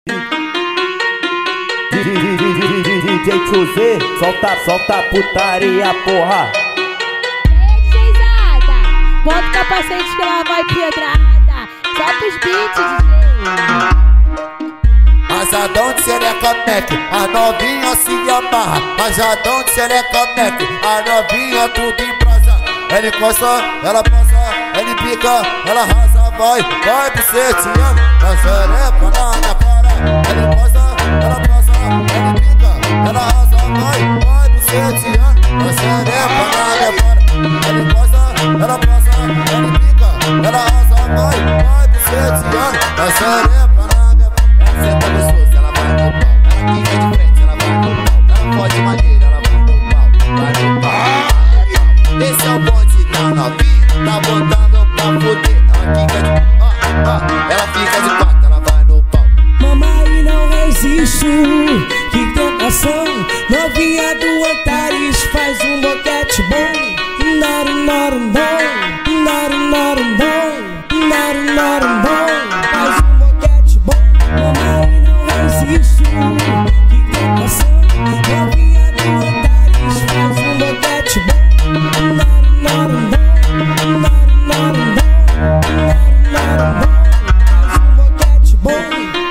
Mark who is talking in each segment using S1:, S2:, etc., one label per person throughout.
S1: DJ Tchuzê, solta a putaria, porra.
S2: DJzada, bota o capacete que ela vai pedrada. Solta os beats, DJ.
S3: Rajadão de xereca mec, a novinha se amarra. Rajadão de xereca mec, a novinha tudo em brasa. Ela encosta, ela passa, ela pica, ela arrasa, vai buceteando. A xereca na minha cara. Ela encosta, ela passa, ela pica, ela arrasa, vai buceteando. A xereca na minha cara. Ela encosta, ela passa, ela pica, ela arrasa, vai buceteando. A xereca na minha cara. Ela senta gostoso, ela vai no pau. Ela fica de frente, ela vai no pau. Ela pode maneira, ela vai no pau. Vai no pau. Esse é o bonde da novinha, tá botando pra fuder. Ela fica de quatro, ela vai no pau.
S4: Mamãe, não resisto, que tentação. Novinha do Antares faz um boquete bom. Narunarumbom, narunarumbom, narunarumbom. Faz um boquete bom. Mamãe, não resisto, que tentação. Novinha do Antares faz um boquete bom. Narunarumbom, narunarumbom, narunarumbom. Faz um boquete bom.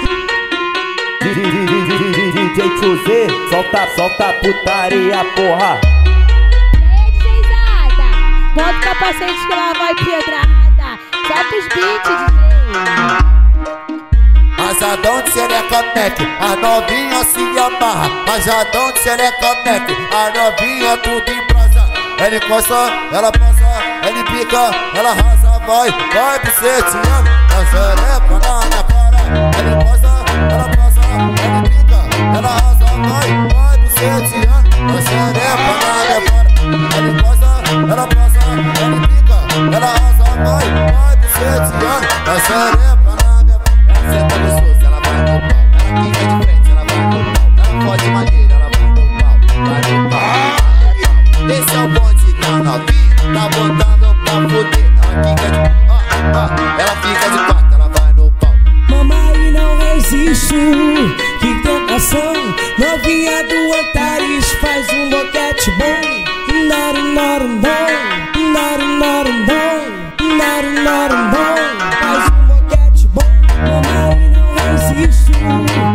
S1: DJ Tchuzê, solta a putaria, porra.
S2: DJzada, bota o capacete que ela vai pedrada. Solta os beats, DJ.
S3: Rajadão de xereca mec, a novinha se amarra. Rajadão de xereca mec, a novinha tudo em brasa. Ela encosta, ela passa, ela pica, ela arrasa, vai buceteando. A xereca na minha cara. Ela encosta, ela passa, ela pica, ela arrasa, vai buceteando. A xereca na minha cara. Ela encosta, ela passa, ela pica, ela arrasa, vai buceteando. A xereca na minha cara. Ela senta gostoso, ela vai no pau. Ela fica de frente, ela vai no pau. Ela pode maneira, ela vai no pau. Vai no pau. Esse é o bonde da novinha, tá botando pra fuder. Ela fica de quatro, ela vai no pau.
S4: Mamãe, não resisto, que tentação. Novinha do Antares faz um boquete bom. Narunarumbom, narunarumbom, narunarumbom. Faz um boquete bom. Mamãe, não resisto.